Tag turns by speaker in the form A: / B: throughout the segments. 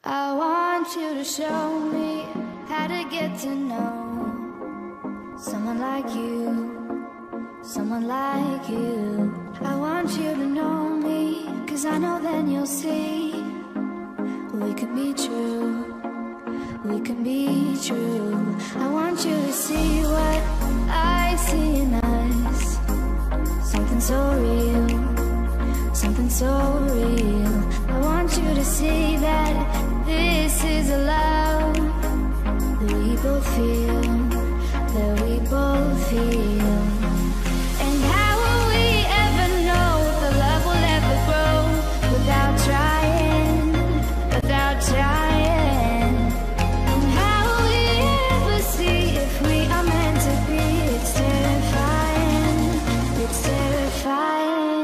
A: I want you to show me how to get to know someone like you, someone like you. I want you to know me, 'cause I know then you'll see we could be true, we can be true. I want you to see what I see in us, something so real, something so real. I want you to see that this is a love that we both feel, that we both feel. And how will we ever know if the love will ever grow without trying, without trying? And how will we ever see if we are meant to be? It's terrifying, it's terrifying.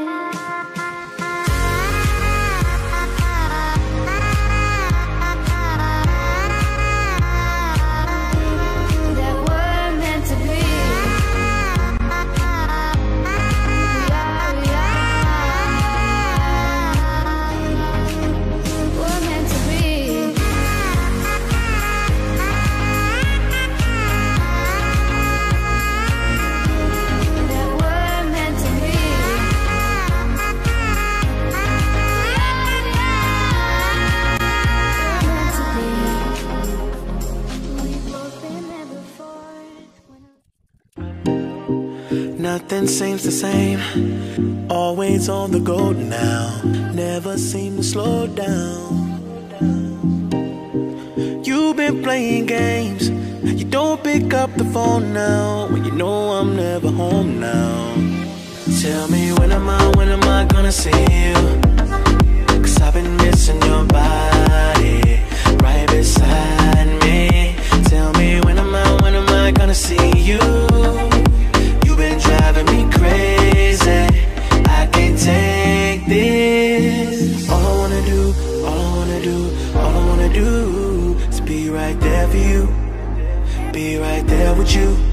B: Nothing seems the same, always on the go now, never seem to slow down. You've been playing games, you don't pick up the phone now, when you know I'm never home now. Tell me when am I gonna see you? 'Cause I've been missing your body right beside me. Tell me when am I gonna see you? Driving me crazy, I can't take this. All I wanna do, all I wanna do, all I wanna do is be right there for you, be right there with you.